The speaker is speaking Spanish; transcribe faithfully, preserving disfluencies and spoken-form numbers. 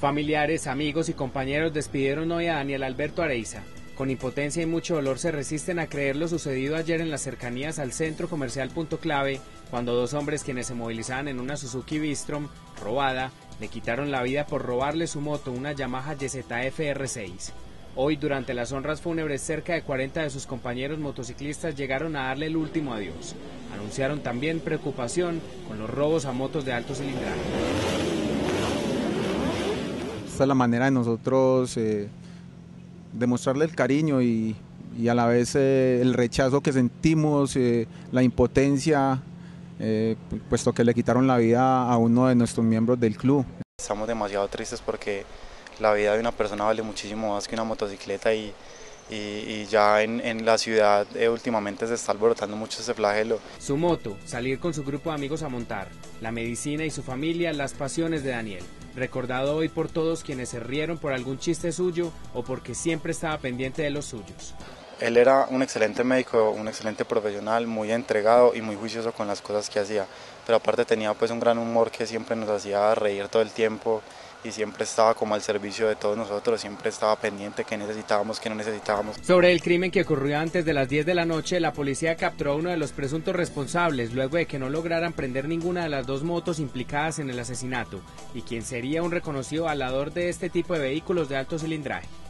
Familiares, amigos y compañeros despidieron hoy a Daniel Alberto Areiza. Con impotencia y mucho dolor se resisten a creer lo sucedido ayer en las cercanías al centro comercial Punto Clave, cuando dos hombres quienes se movilizaban en una Suzuki Bistrom robada, le quitaron la vida por robarle su moto, una Yamaha Y Z F R seis. Hoy, durante las honras fúnebres, cerca de cuarenta de sus compañeros motociclistas llegaron a darle el último adiós. Anunciaron también preocupación con los robos a motos de alto cilindraje. Esta es la manera de nosotros eh, demostrarle el cariño y, y a la vez eh, el rechazo que sentimos, eh, la impotencia, eh, puesto que le quitaron la vida a uno de nuestros miembros del club. Estamos demasiado tristes porque la vida de una persona vale muchísimo más que una motocicleta y, y, y ya en, en la ciudad eh, últimamente se está alborotando mucho ese flagelo. Su moto, salir con su grupo de amigos a montar, la medicina y su familia, las pasiones de Daniel. Recordado hoy por todos quienes se rieron por algún chiste suyo o porque siempre estaba pendiente de los suyos. Él era un excelente médico, un excelente profesional, muy entregado y muy juicioso con las cosas que hacía, pero aparte tenía pues un gran humor que siempre nos hacía reír todo el tiempo y siempre estaba como al servicio de todos nosotros, siempre estaba pendiente que necesitábamos, que no necesitábamos. Sobre el crimen que ocurrió antes de las diez de la noche, la policía capturó a uno de los presuntos responsables luego de que no lograran prender ninguna de las dos motos implicadas en el asesinato y quien sería un reconocido alador de este tipo de vehículos de alto cilindraje.